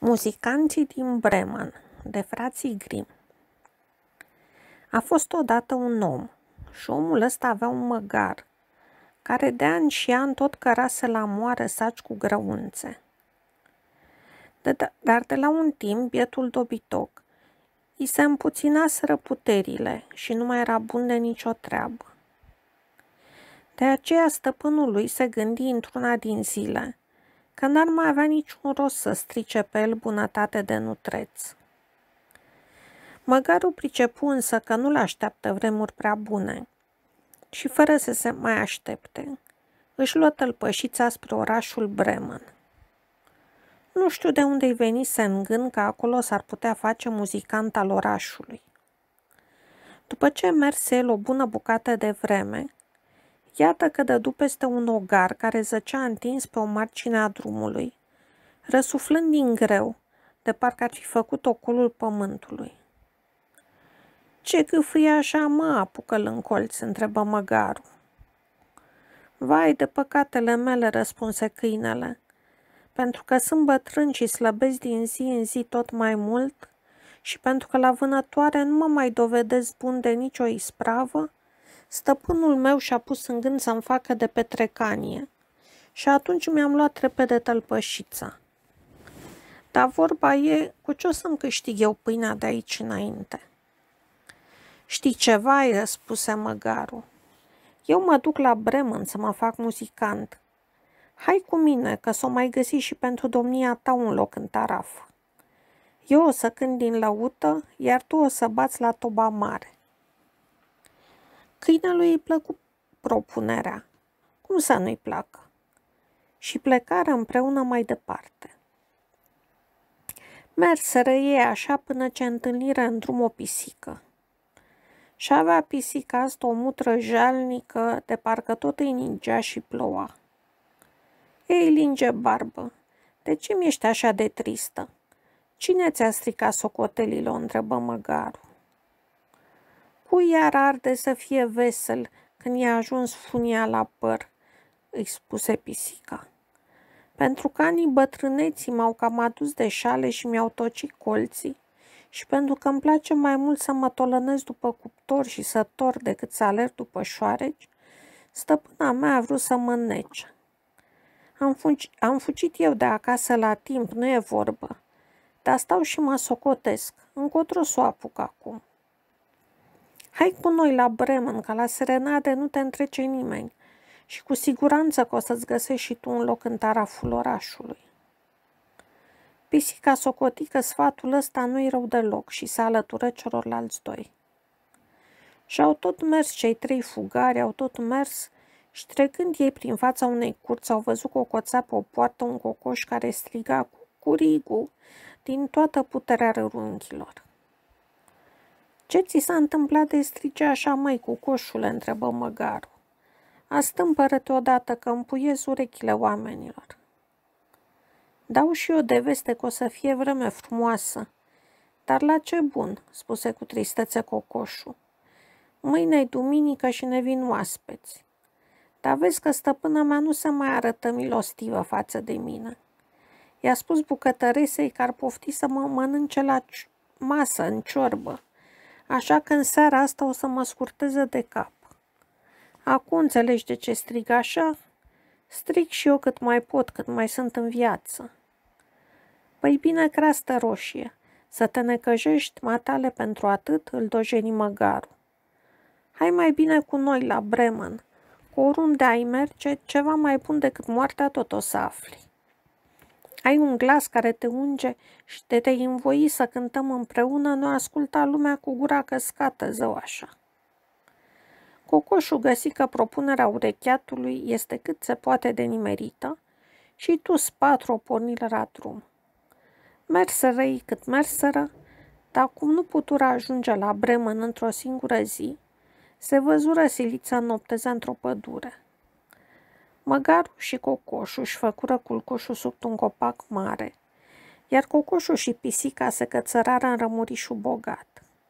Muzicanții din Bremen, de frații Grimm. A fost odată un om și omul ăsta avea un măgar, care de ani și ani tot cărase la moară saci cu grăunțe. Dar de la un timp, bietul dobitoc i se împuținaseră puterile și nu mai era bun de nicio treabă. De aceea stăpânul lui se gândi într-una din zile că n-ar mai avea niciun rost să strice pe el bunătate de nutreț. Măgarul pricepu însă că nu-l așteaptă vremuri prea bune și, fără să se mai aștepte, își luă tălpășița spre orașul Bremen. Nu știu de unde-i venise în gând că acolo s-ar putea face muzicant al orașului. După ce merse el o bună bucată de vreme, iată că dădu peste un ogar care zăcea întins pe o margine a drumului, răsuflând din greu, de parcă ar fi făcut ocolul pământului. "Ce gâfâie așa, mă?" apucă-l în colț, întrebă măgarul. "Vai de păcatele mele," răspunse câinele, "pentru că sunt bătrân și slăbesc din zi în zi tot mai mult și pentru că la vânătoare nu mă mai dovedesc bun de nicio ispravă, stăpânul meu și-a pus în gând să-mi facă de petrecanie și atunci mi-am luat repede tălpășița. Dar vorba e, cu ce o să-mi câștig eu pâinea de aici înainte?" "Știi ceva?" îi răspuse măgarul. "Eu mă duc la Bremen să mă fac muzicant. Hai cu mine, că s-o mai găsi și pentru domnia ta un loc în taraf. Eu o să cânt din lăută, iar tu o să bați la toba mare." Câinelui îi plăcu propunerea. Cum să nu-i placă? Și plecară împreună mai departe. Merseră ei așa până ce întâlniră în drum o pisică. Și avea pisica asta o mutră jalnică, de parcă tot îi ningea și ploua. "Ei, linge barbă, de ce mi-ești așa de tristă? Cine ți-a stricat socotelile?" o întrebă măgarul. "Cui iar arde să fie vesel când i-a ajuns funia la păr?" îi spuse pisica. "Pentru că anii bătrâneții m-au cam adus de șale și mi-au tocit colții și pentru că îmi place mai mult să mă tolănesc după cuptor și să torc decât să alerg după șoareci, stăpâna mea a vrut să mă înnece. Am fugit eu de acasă la timp, nu e vorbă, dar stau și mă socotesc, încotro s-o apuc acum. Hai cu noi la Bremen, că la serenade nu te întrece nimeni și cu siguranță că o să-ți găsești și tu un loc în taraful orașului." Pisica socoti că sfatul ăsta nu-i rău deloc și se alătură celorlalți doi. Și-au tot mers cei trei fugari, au tot mers și trecând ei prin fața unei curți au văzut cocoța pe o poartă un cocoș care striga cu curigu din toată puterea rărunchilor. "Ce ți s-a întâmplat de strige așa, măi, cucoșule?" întrebă măgarul. "Astâmpără-te odată că împuiezi urechile oamenilor." "Dau și eu de veste că o să fie vreme frumoasă, dar la ce bun?" spuse cu tristețe cocoșul. "Mâine-i duminică și ne vin oaspeți. Dar vezi că stăpâna mea nu se mai arătă milostivă față de mine. I-a spus bucătăresei că ar pofti să mă mănânce la masă, în ciorbă, așa că în seara asta o să mă scurteze de cap. Acum înțelegi de ce strig așa? Strig și eu cât mai pot, cât mai sunt în viață." "Păi bine, creastă roșie, să te necăjești matale pentru atât," îl dojeni măgarul. "Hai mai bine cu noi la Bremen, că oriunde ai merge, ceva mai bun decât moartea tot o să afli. Ai un glas care te unge și de te-ai învoi să cântăm împreună, nu asculta lumea cu gura căscată, zău așa." Cocoșul găsi că propunerea urecheatului este cât se poate de nimerită și toți patru o porniră la drum. Merseră ei cât merseră, dar cum nu putură ajunge la Bremen într-o singură zi, se văzură siliți să nopteze într-o pădure. Măgarul și cocoșul își făcură culcușul sub un copac mare, iar cocoșul și pisica se cățărară în rămurișul bogat.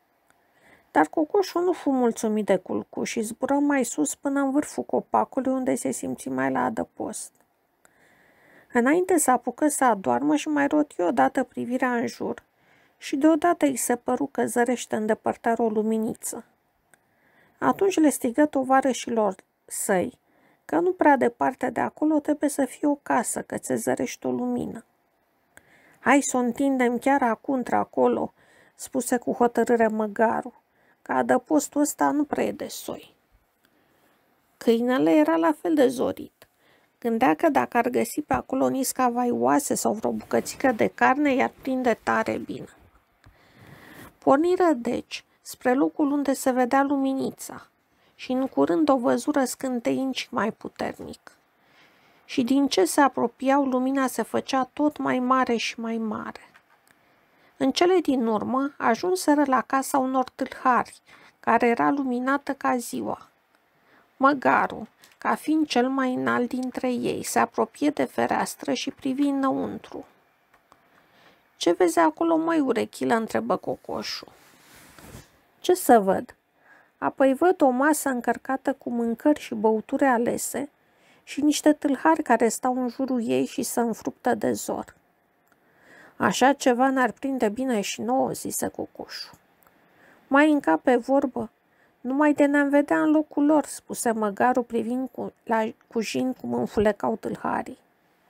Dar cocoșul nu fu mulțumit de culcuș și zbură mai sus până în vârful copacului, unde se simți mai la adăpost. Înainte să apucă să adormă și mai roti odată privirea în jur și deodată îi se păru că zărește în depărtare o luminiță. Atunci le strigă tovarășilor săi că nu prea departe de acolo trebuie să fie o casă, că ți zărește o lumină. Hai să o întindem chiar acolo, spuse cu hotărâre măgarul, că adăpostul ăsta nu prea e de soi. Câinele era la fel de zorit. Gândea că dacă ar găsi pe acolo niscavai oase sau vreo bucățică de carne, i-ar prinde tare bine. Porniră, deci, spre locul unde se vedea luminița și în curând o văzură scânteind și mai puternic. Și din ce se apropiau, lumina se făcea tot mai mare și mai mare. În cele din urmă, ajunseră la casa unor tâlhari, care era luminată ca ziua. Măgarul, ca fiind cel mai înalt dintre ei, se apropie de fereastră și privi înăuntru. Ce vezi acolo, măi, urechilă?" întrebă cocoșul. Ce să văd? Apoi văd o masă încărcată cu mâncări și băuturi alese și niște tâlhari care stau în jurul ei și se înfruptă de zor." Așa ceva n-ar prinde bine și nouă," zise cocoșul. Mai încape vorbă. Numai de ne-am vedea în locul lor," spuse măgarul privind cu jin cum înfulecau tâlharii.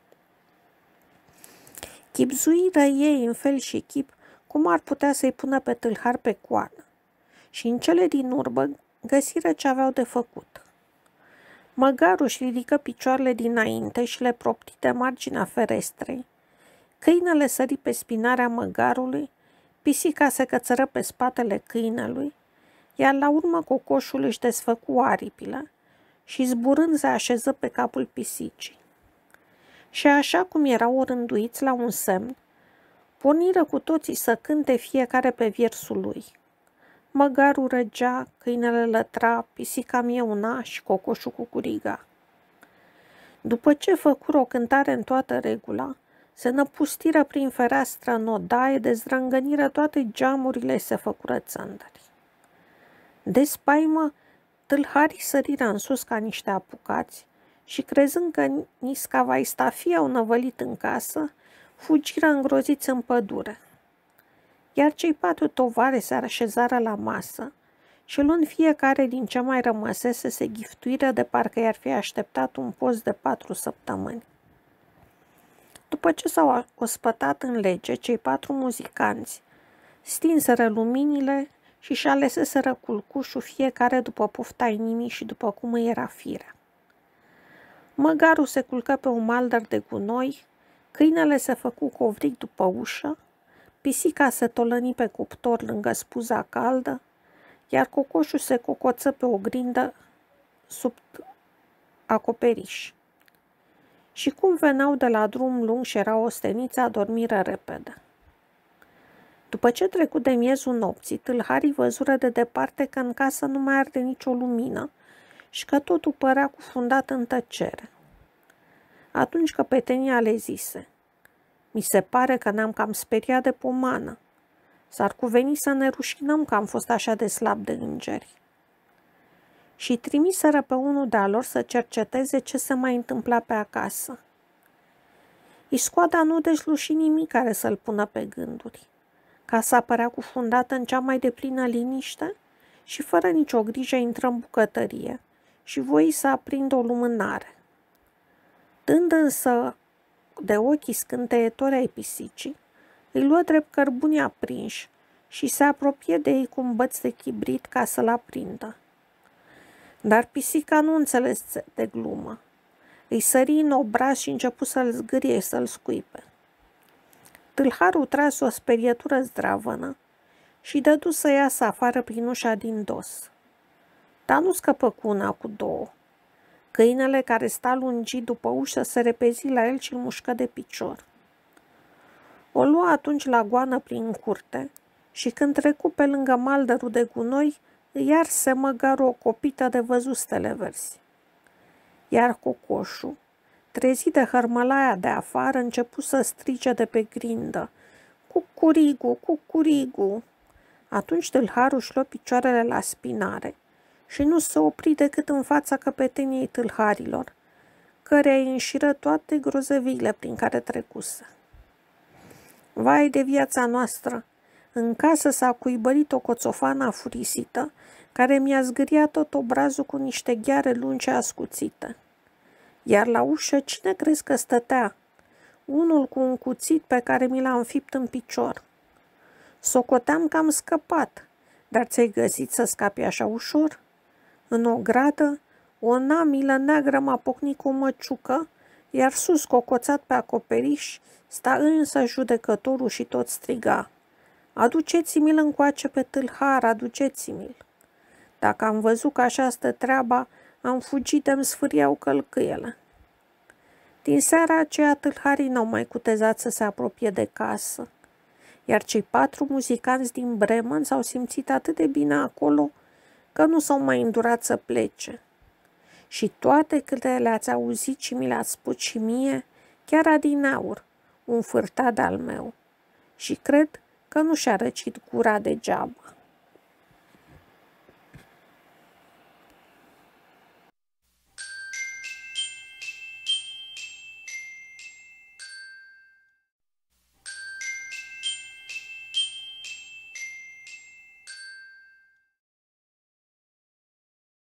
Chipzuiră ei în fel și chip cum ar putea să-i pună pe tâlhar pe coană și în cele din urmă găsiră ce aveau de făcut. Măgarul își ridică picioarele dinainte și le propti de marginea ferestrei. Câinele sări pe spinarea măgarului, pisica se cățără pe spatele câinelui, iar la urmă cocoșul își desfăcu aripile și zburând se așeză pe capul pisicii. Și așa cum erau orânduiți la un semn, porniră cu toții să cânte fiecare pe viersul lui. Măgarul răgea, câinele lătra, pisica mieuna și cocoșul cucuriga. După ce făcură o cântare în toată regula, se năpustiră prin fereastră în odaie, dezrângăniră toate geamurile și se făcură țândări. De spaimă, tâlharii săriră în sus ca niște apucați și, crezând că niscavai stafii au năvălit în casă, fugiră îngroziți în pădure. Iar cei 4 tovare se așezară la masă și, luând fiecare din ce mai rămăsese, se ghiftuiră de parcă i-ar fi așteptat un post de 4 săptămâni. După ce s-au ospătat în lege, cei 4 muzicanți stinseră luminile și-și aleseseră culcușul fiecare după pofta inimii și după cum îi era firea. Măgarul se culcă pe un maldăr de gunoi, câinele se făcu covric după ușă, pisica se tolăni pe cuptor lângă spuza caldă, iar cocoșul se cocoță pe o grindă sub acoperiș. Și cum veneau de la drum lung și erau osteniți, adormiră repede. După ce trecu de miezul nopții, tâlharii văzură de departe că în casă nu mai arde nicio lumină și că totul părea cufundat în tăcere. Atunci căpetenia le zise: "Mi se pare că ne-am cam speriat de pomană. S-ar cuveni să ne rușinăm că am fost așa de slab de îngeri." Și trimiseră pe unul de-a lor să cerceteze ce se mai întâmpla pe acasă. Iscoada nu dezluși nimic care să-l pună pe gânduri. Casa părea cufundată în cea mai deplină liniște și fără nicio grijă intră în bucătărie și voi să aprindă o lumânare. Dând însă de ochii scânteietori ai pisicii, îi luă drept cărbuni aprinși și se apropie de ei cu un băț de chibrit ca să-l aprindă. Dar pisica nu înțelese de glumă. Îi sări în obraz și începu să-l zgârie, să-l scuipe. Tâlharul trase o sperietură zdravănă și dădu să iasă afară prin ușa din dos. Dar nu scăpă cu una, cu 2. Câinele care sta lungit după ușă se repezi la el și îl mușcă de picior. O luă atunci la goană prin curte și când trecu pe lângă maldărul de gunoi, îi arse măgarul o copită de văzut stele verzi. Iar cocoșul, trezit de hărmălaia de afară, începu să strige de pe grindă: "Cucurigu, cucurigu!" Atunci tâlharul își luă picioarele la spinare și nu se opri decât în fața căpeteniei tâlharilor, căreia îi înșiră toate grozăviile prin care trecuse. Vai de viața noastră! În casă s-a cuibărit o coțofană afurisită, care mi-a zgâriat tot obrazul cu niște gheare lungi ascuțite. Iar la ușă cine crezi că stătea? Unul cu un cuțit pe care mi l-a înfipt în picior. Socoteam că am scăpat, dar ți-ai găsit să scapi așa ușor? În ogradă, o namilă neagră m-a pocnit cu o măciucă, iar sus, cocoțat pe acoperiș, sta însă judecătorul și tot striga: aduceți-mi-l încoace pe tâlhar, aduceți-mi-l. Dacă am văzut că așa stă treaba, am fugit de-mi sfâriau călcâiele. Din seara aceea tâlharii n-au mai cutezat să se apropie de casă, iar cei 4 muzicanți din Bremen s-au simțit atât de bine acolo că nu s-au mai îndurat să plece. Și toate câte le-ați auzit și mi le-ați spus și mie, chiar adineauri, un fârtat de-al meu. Și cred că nu și-a răcit gura degeaba.